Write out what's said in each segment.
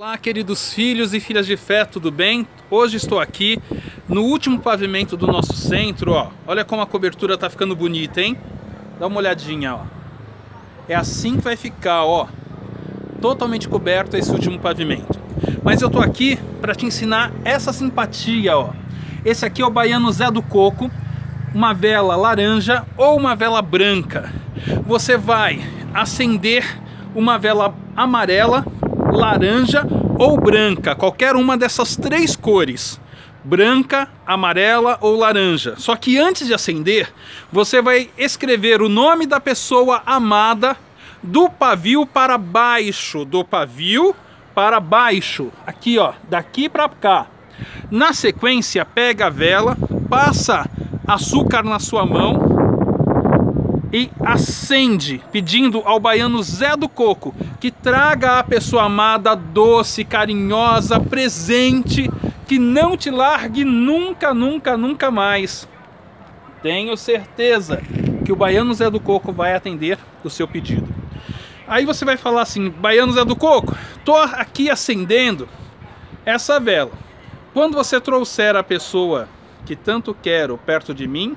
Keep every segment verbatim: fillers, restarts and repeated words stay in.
Olá, queridos filhos e filhas de fé, tudo bem? Hoje estou aqui no último pavimento do nosso centro, ó. Olha como a cobertura tá ficando bonita, hein? Dá uma olhadinha, ó. É assim que vai ficar, ó. Totalmente coberto esse último pavimento. Mas eu tô aqui para te ensinar essa simpatia, ó. Esse aqui é o baiano Zé do Coco, uma vela laranja ou uma vela branca. Você vai acender uma vela amarela, laranja ou branca, qualquer uma dessas três cores, branca, amarela ou laranja. Só que antes de acender, você vai escrever o nome da pessoa amada do pavio para baixo, do pavio para baixo, aqui ó, daqui para cá. Na sequência, pega a vela, passa açúcar na sua mão e acende, pedindo ao baiano Zé do Coco que traga a pessoa amada, doce, carinhosa, presente, que não te largue nunca, nunca, nunca mais. Tenho certeza que o baiano Zé do Coco vai atender o seu pedido. Aí você vai falar assim: baiano Zé do Coco, tô aqui acendendo essa vela. Quando você trouxer a pessoa que tanto quero perto de mim,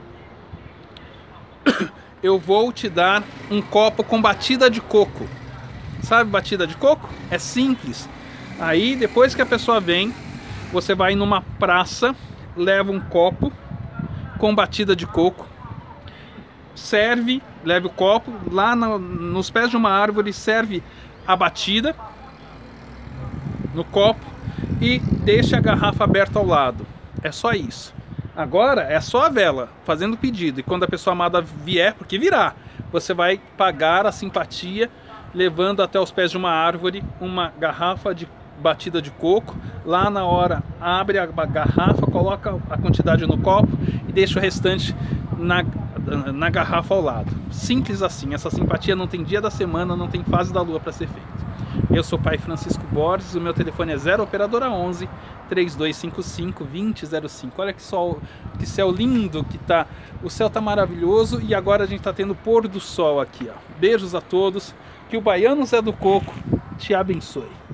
eu vou te dar um copo com batida de coco. Sabe batida de coco? É simples. Aí depois que a pessoa vem, você vai numa praça, leva um copo com batida de coco, serve, leva o copo, lá no, nos pés de uma árvore, serve a batida no copo e deixa a garrafa aberta ao lado. É só isso. Agora é só a vela fazendo pedido, e quando a pessoa amada vier, porque virá, você vai pagar a simpatia levando até os pés de uma árvore uma garrafa de batida de coco. Lá na hora abre a garrafa, coloca a quantidade no copo e deixa o restante na, na garrafa ao lado. Simples assim. Essa simpatia não tem dia da semana, não tem fase da lua para ser feita. Eu sou o pai Francisco Borges, o meu telefone é zero operadora onze, três dois cinco cinco, dois zero zero cinco. Olha que sol, que céu lindo que tá. O céu tá maravilhoso e agora a gente tá tendo pôr do sol aqui, ó. Beijos a todos, que o baiano Zé do Coco te abençoe.